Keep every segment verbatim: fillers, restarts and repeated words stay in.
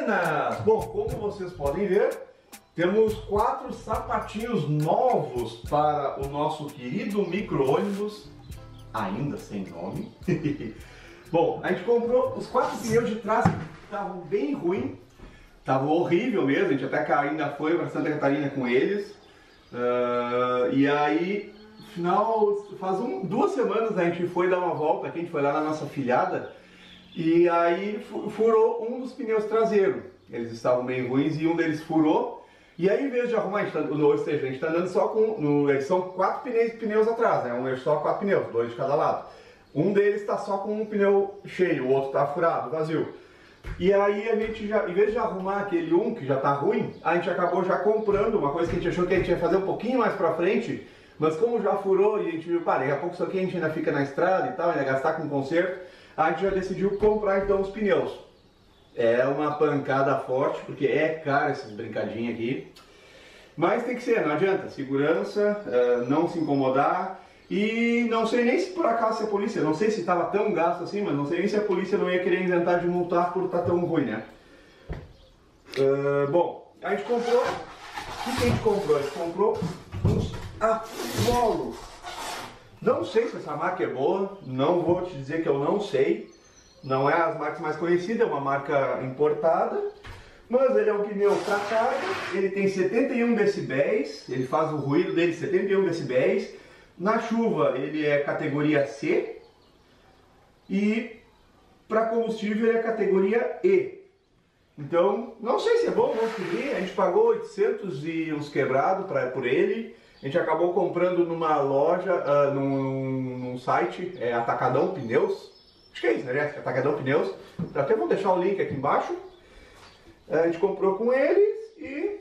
Buenas! Bom, como vocês podem ver, temos quatro sapatinhos novos para o nosso querido micro-ônibus, ainda sem nome. Bom, a gente comprou os quatro pneus de trás que estavam bem ruins, estavam horrível mesmo, a gente até ainda foi para Santa Catarina com eles. Uh, e aí, no final, faz um, duas semanas a gente foi dar uma volta aqui, a gente foi lá na nossa filhada. E aí furou um dos pneus traseiros. Eles estavam bem ruins e um deles furou. E aí, em vez de arrumar, a gente tá, ou seja, a gente está andando só com... No, eles são quatro pneus, pneus atrás, né? Um é só quatro pneus, dois de cada lado. Um deles está só com um pneu cheio, o outro está furado, vazio. E aí a gente já, em vez de arrumar aquele um que já está ruim, a gente acabou já comprando uma coisa que a gente achou que a gente ia fazer um pouquinho mais pra frente, mas como já furou e a gente viu, pá, daqui a pouco isso aqui a gente ainda fica na estrada e tal, ainda gastar com conserto, a gente já decidiu comprar então os pneus. É uma pancada forte, porque é caro essas brincadinhas aqui. Mas tem que ser, não adianta. Segurança, uh, não se incomodar. E não sei nem se por acaso se a polícia, não sei se estava tão gasto assim, mas não sei nem se a polícia não ia querer inventar de multar por estar tão ruim, né? Uh, bom, a gente comprou... O que, que a gente comprou? A gente comprou uns Apollo. Não sei se essa marca é boa, não vou te dizer que eu não sei. Não é as marcas mais conhecidas, é uma marca importada. Mas ele é um pneu para carga, ele tem setenta e um decibéis, ele faz o ruído dele setenta e um decibéis. Na chuva ele é categoria C. E para combustível ele é categoria E. Então, não sei se é bom, vamos pedir. A gente pagou oitocentos e uns quebrados pra, por ele. A gente acabou comprando numa loja, uh, num, num site, é Atacadão Pneus. Acho que é isso, né? Atacadão Pneus. Até vou deixar o link aqui embaixo. A gente comprou com eles e...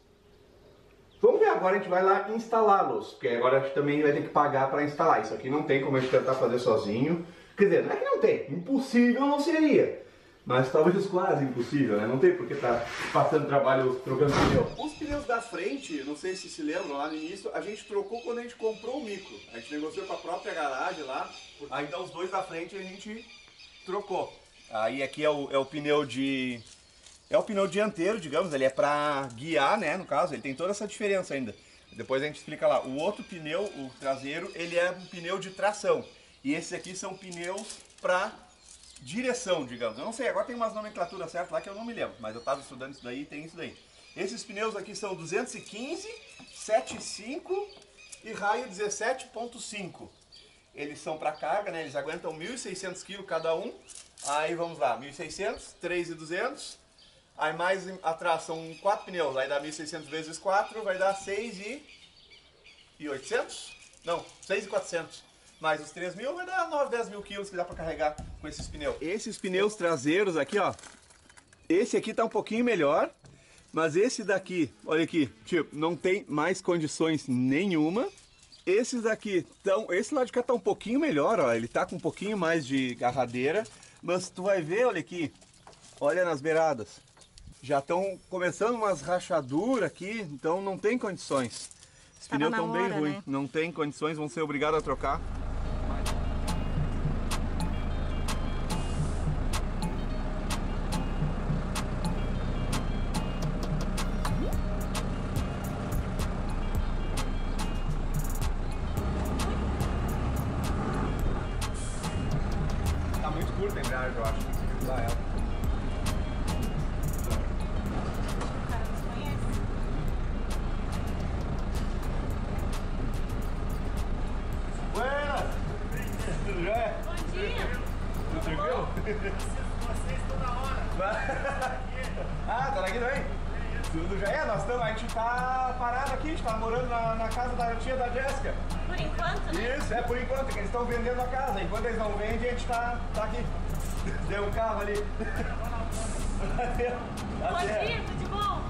Vamos ver, agora a gente vai lá instalá-los. Porque agora a gente também vai ter que pagar para instalar. Isso aqui não tem como a gente tentar fazer sozinho. Quer dizer, não é que não tem. Impossível não seria. Mas talvez quase impossível, né? Não tem porque tá passando trabalho trocando pneu. Os pneus da frente, não sei se se lembram, lá no início, a gente trocou quando a gente comprou o micro. A gente negociou com a própria garagem lá. Aí então os dois da frente a gente trocou. Aí aqui é o, é o pneu de... É o pneu dianteiro, digamos, ele é pra guiar, né? No caso, ele tem toda essa diferença ainda. Depois a gente explica lá. O outro pneu, o traseiro, ele é um pneu de tração. E esses aqui são pneus pra... direção, digamos. Eu não sei, agora tem umas nomenclaturas certas lá que eu não me lembro, mas eu estava estudando isso daí e tem isso daí. Esses pneus aqui são duzentos e quinze, sete vírgula cinco e raio dezessete ponto cinco. Eles são para carga, né? Eles aguentam mil e seiscentos quilos cada um. Aí vamos lá, mil e seiscentos, três mil e duzentos. Aí mais atrás são quatro pneus, aí dá mil e seiscentos vezes quatro, vai dar seis mil e oitocentos? Não, seis mil e quatrocentos. Mais os três mil vai dar nove, dez mil quilos que dá para carregar com esses pneus. Esses pneus traseiros aqui, ó. Esse aqui tá um pouquinho melhor. Mas esse daqui, olha aqui, tipo, não tem mais condições nenhuma. Esses daqui estão... Esse lado de cá tá um pouquinho melhor, ó. Ele tá com um pouquinho mais de garradeira. Mas tu vai ver, olha aqui. Olha nas beiradas. Já estão começando umas rachaduras aqui. Então não tem condições. Os pneus estão bem ruins. Né? Não tem condições, vão ser obrigados a trocar. Tá muito curta a embreagem, eu acho. Tem que usar ela. Tudo jóia? Bom dia! Tudo tranquilo? Vocês estão na hora! Ah, tá aqui também? Tudo já é, nós estamos, a gente tá parado aqui, a gente tá morando na, na casa da tia da Jéssica. Por enquanto, né? Isso, é por enquanto, que eles estão vendendo a casa. Enquanto eles não vendem, a gente tá, tá aqui. Deu um carro ali. Valeu. Bom dia, tudo de bom?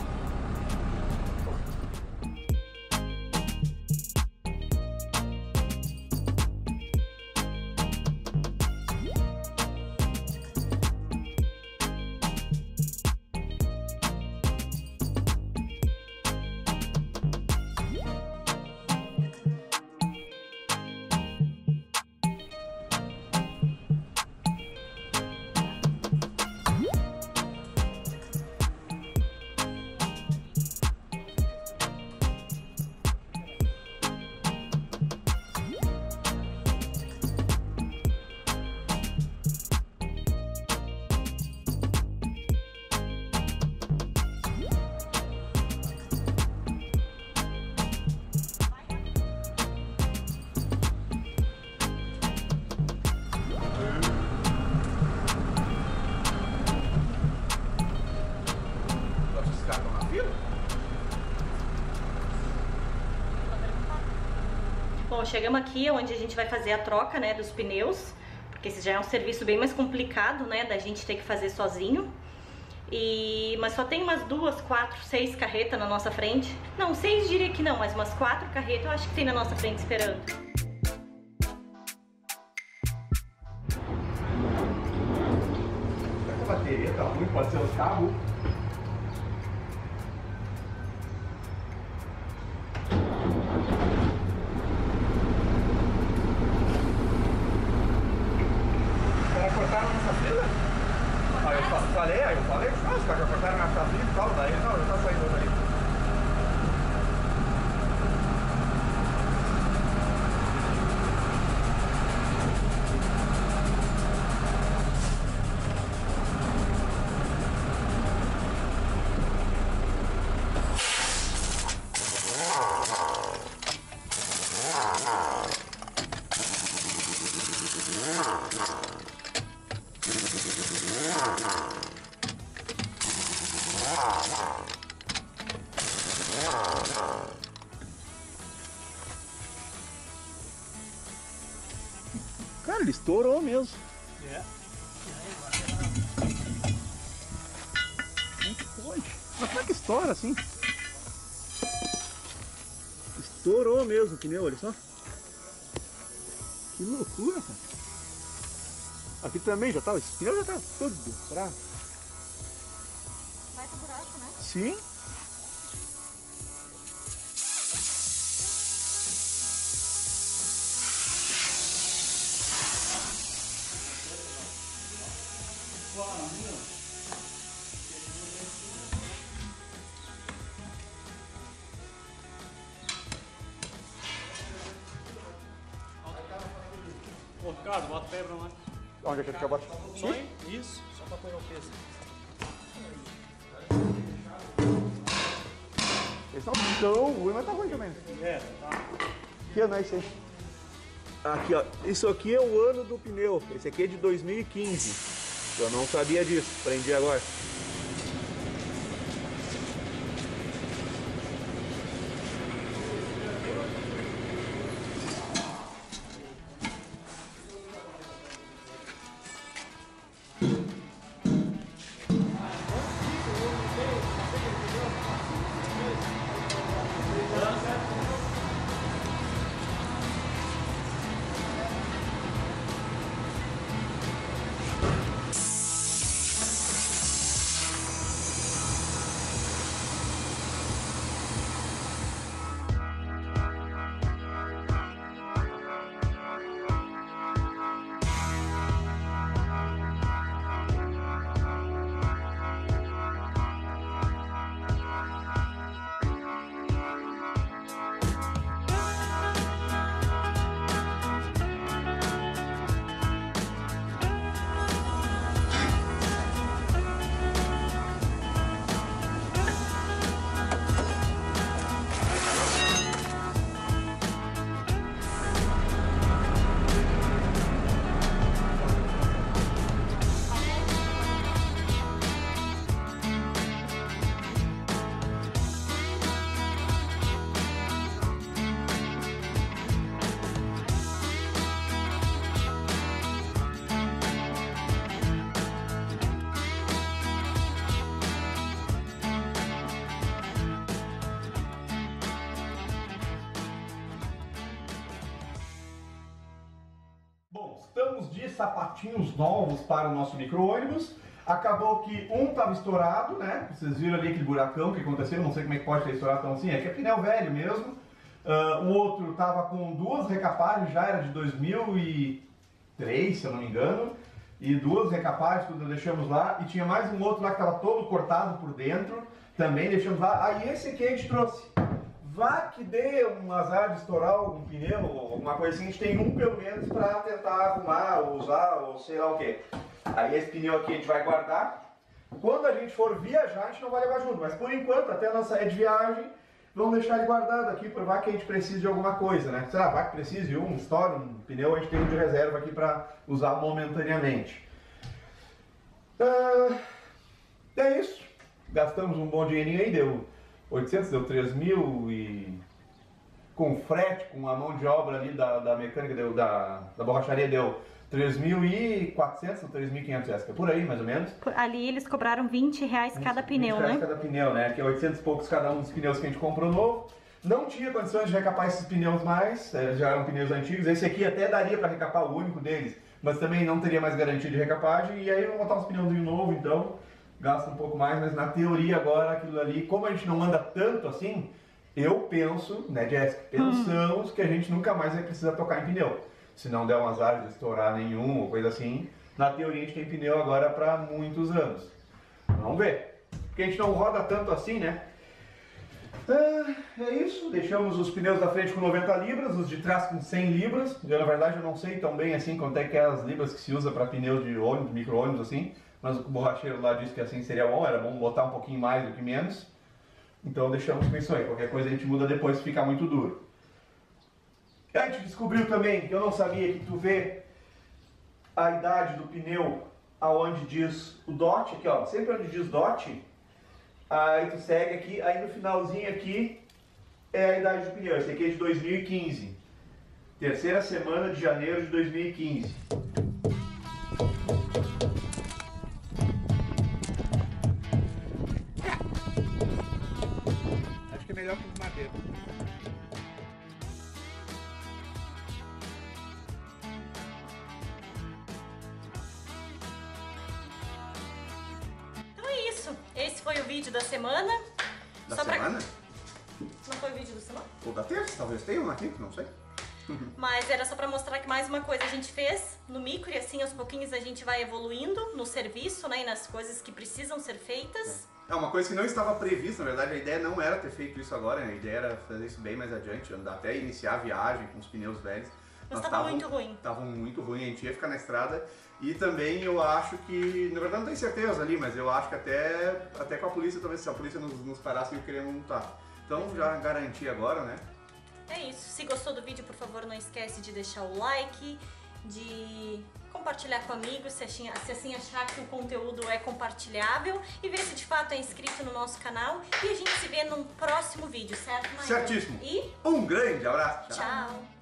Bom, chegamos aqui onde a gente vai fazer a troca, né, dos pneus, porque esse já é um serviço bem mais complicado, né, da gente ter que fazer sozinho. E, mas só tem umas duas, quatro, seis carretas na nossa frente. Não, seis diria que não, mas umas quatro carretas eu acho que tem na nossa frente esperando. Será que a bateria tá ruim? Pode ser os cabos? Os caras cortaram a nossa fila? Aí eu fa- falei, aí eu falei, ah, os caras já cortaram a nossa fila e tal, daí não, já tá saindo daí. Cara, ele estourou mesmo. É. Como que pode? Mas como é que estoura assim? Estourou mesmo o pneu, olha só. Que loucura, cara. Aqui também já tava, esse pneu já tava todo fraco. Vai pro buraco, né? Sim. Ô, Ricardo, bota o pé pra lá. Onde é que eu boto? Só isso, só pra apoiar o peso. Eles não tão ruim, mas tá ruim também. É, tá. Que ano é esse aí? Aqui, ó. Isso aqui é o ano do pneu. Esse aqui é de dois mil e quinze. Eu não sabia disso. Aprendi agora. Bom, estamos de sapatinhos novos para o nosso micro-ônibus. Acabou que um estava estourado, né? Vocês viram ali aquele buracão que aconteceu, não sei como é que pode ter estourado tão assim, é que é pneu velho mesmo. Uh, o outro estava com duas recapagens, já era de dois mil e três, se eu não me engano. E duas recapagens, tudo deixamos lá. E tinha mais um outro lá que estava todo cortado por dentro, também deixamos lá. Aí esse aqui a gente trouxe. Vá que dê um azar de estourar algum pneu, alguma coisa assim, a gente tem um pelo menos para tentar arrumar, ou usar, ou sei lá o que. Aí esse pneu aqui a gente vai guardar. Quando a gente for viajar, a gente não vai levar junto, mas por enquanto, até a nossa saída de viagem, vamos deixar ele guardado aqui, por vai que a gente precise de alguma coisa, né? Sei lá, vai que precise de um, estoura um pneu, a gente tem um de reserva aqui para usar momentaneamente. Ah, é isso. Gastamos um bom dinheirinho aí, deu oitocentos, deu três mil e... com frete, com a mão de obra ali da, da mecânica, deu, da, da borracharia, deu três mil e quatrocentos ou três mil e quinhentos, Jéssica, por aí mais ou menos. Ali eles cobraram vinte reais cada pneu, vinte reais né? cada pneu, né? Que é oitocentos e poucos cada um dos pneus que a gente comprou novo. Não tinha condições de recapar esses pneus mais, já eram pneus antigos. Esse aqui até daria para recapar, o único deles, mas também não teria mais garantia de recapagem. E aí eu vou botar uns pneus de novo, então gasta um pouco mais, mas na teoria agora aquilo ali, como a gente não anda tanto assim, eu penso, né, Jéssica? Pensamos hum. que a gente nunca mais vai precisar tocar em pneu. Se não der um azar de estourar nenhum ou coisa assim, na teoria a gente tem pneu agora para muitos anos. Vamos ver. Porque a gente não roda tanto assim, né? Ah, é isso, deixamos os pneus da frente com noventa libras, os de trás com cem libras. Eu, na verdade eu não sei tão bem assim quanto é que é as libras que se usa para pneu de ônibus, micro-ônibus assim, mas o borracheiro lá disse que assim seria bom, era bom botar um pouquinho mais do que menos. Então deixamos com isso aí, qualquer coisa a gente muda depois se ficar muito duro. A gente descobriu também, que eu não sabia, que tu vê a idade do pneu aonde diz o D O T, aqui ó, sempre onde diz D O T, aí tu segue aqui, aí no finalzinho aqui é a idade do pneu. Esse aqui é de dois mil e quinze, terceira semana de janeiro de dois mil e quinze. Acho que é melhor que o madeira. Esse foi o vídeo da semana. Da Só semana? Pra... Não foi o vídeo da semana? Ou da terça, talvez tenha um aqui, não sei. Mas era só pra mostrar que mais uma coisa a gente fez no micro e assim aos pouquinhos a gente vai evoluindo no serviço, né, e nas coisas que precisam ser feitas. É uma coisa que não estava prevista, na verdade a ideia não era ter feito isso agora, né? A ideia era fazer isso bem mais adiante, até iniciar a viagem com os pneus velhos. Mas estava muito ruim. Estavam muito ruim, a gente ia ficar na estrada. E também eu acho que, na verdade não tenho certeza ali, mas eu acho que até, até com a polícia, talvez se a polícia nos, nos parasse, eu queria multar. Então já garanti agora, né? É isso. Se gostou do vídeo, por favor, não esquece de deixar o like, de compartilhar com amigos, se assim, se assim achar que o conteúdo é compartilhável, e ver se de fato é inscrito no nosso canal. E a gente se vê no próximo vídeo, certo, Maia? Certíssimo. E um grande abraço. tchau. Tchau.